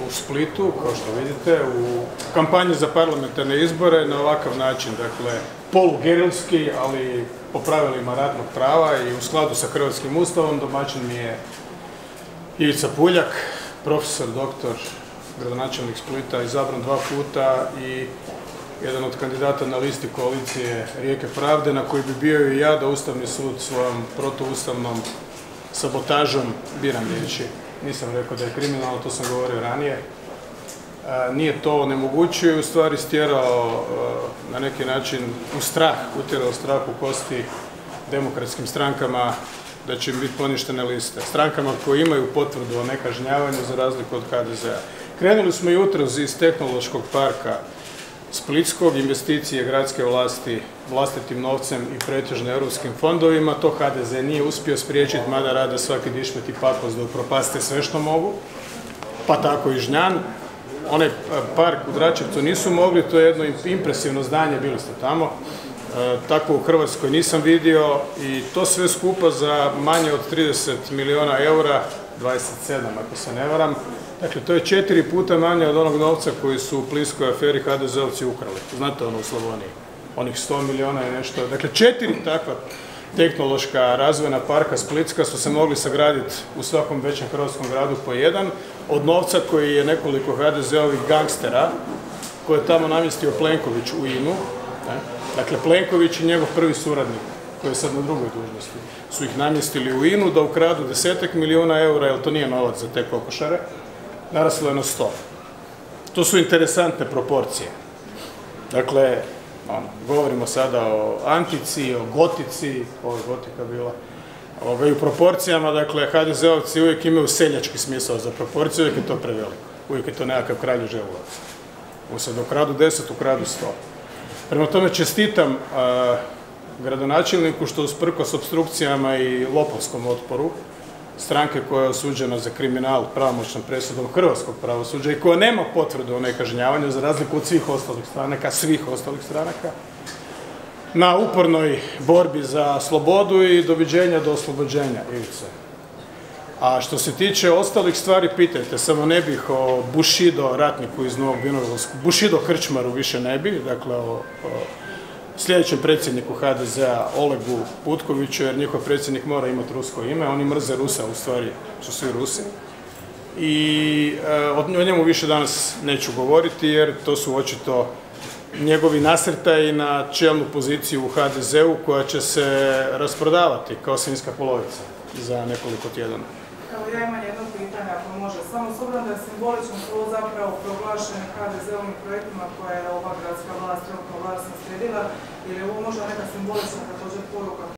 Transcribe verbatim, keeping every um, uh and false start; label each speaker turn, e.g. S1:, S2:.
S1: u Splitu, kao što vidite, u kampanji za parlamentarne izbore na ovakav način, dakle, polugerilski, ali po pravilima ratnog prava i u skladu sa Hrvatskim ustavom. Domaćin mi je Ivica Puljak, profesor, doktor, gradonačelnik Splita, izabran dva puta i jedan od kandidata na listi koalicije Rijeke pravde, na koji bi bio i ja da Ustavni sud svojom protuustavnom sabotažom, biram riječi, nisam rekao da je kriminalno, to sam govorio ranije, nije to onemogućio i u stvari stjerao na neki način u strah, utjerao strah u kosti demokratskim strankama da će im biti poništene liste. Strankama koje imaju potvrdu o nekažnjavanju za razliku od H D Z-a. Krenuli smo jutros iz tehnološkog parka Splitskog, investicije gradske vlasti vlastitim novcem i pretežno europskim fondovima. To H D Z nije uspio spriječiti, mada rade svaki dišmet i pakos da upropaste sve što mogu, pa tako i Žnjan. Onaj park u Dračevcu nisu mogli, to je jedno impresivno zdanje, bili ste tamo. Tako u Hrvatskoj nisam vidio i to sve skupa za manje od trideset milijuna eura, dvadeset sedam ako se ne varam. Dakle, to je četiri puta manje od onog novca koji su u plinskoj aferi H D Z-ovci ukrali. Znate ono u Slavoniji, onih sto milijuna i nešto. Dakle, četiri takva tehnološka razvojna parka Splitska su se mogli sagraditi u svakom većem hrvatskom gradu po jedan, od novca koji je nekoliko H D Z-ovih gangstera, koje je tamo namjestio Plenković u I N U. Dakle, Plenković i njegov prvi suradnik, koji je sad na drugoj dužnosti, su ih namjestili u I N U da ukradu desetak milijuna eura, jer to nije novac za te kokošare, naraslo je na sto. To su interesantne proporcije. Dakle, ono, govorimo sada o antici, o gotici, ovo je gotika bila, i u proporcijama, dakle, H D Z-ovci uvijek imaju seljački smisao za proporciju, uvijek je to preveliko, uvijek je to nekakav kralj želudac. Ovo sad ukradu deset, ukradu sto. Prema tome čestitam gradonačelniku što usprkos opstrukcijama i lopovskom otporu stranke koja je osuđena za kriminal pravomoćnom presudom hrvatskog pravosuđa i koja nema potvrdu o nekažnjavanju za razliku od svih ostalih stranaka, svih ostalih stranaka, na upornoj borbi za slobodu i doviđenja do oslobođenja, Ivice. A što se tiče ostalih stvari, pitajte, samo ne bih o Bushido ratniku iz Novog Vinodolskog, Bushido krčmaru više ne bi, dakle o sljedećem predsjedniku H D Z-a Olegu Butkoviću, jer njihov predsjednik mora imati rusko ime, oni mrze Rusa, u stvari su svi Rusi. I o njemu više danas neću govoriti, jer to su očito njegovi nasrtaji na čelnu poziciju u H D Z-u koja će se rasprodavati kao svinjska polovica za nekoliko tjedana.
S2: Evo, ja imam jedno pitanje, ako može. Samo s obzirom da je simbolično to zapravo proglašeno H D Z-ovim projektima koje je ova gradska vlast trenutno vlast naslijedila, ili je ovo možda neka simbolična također poruka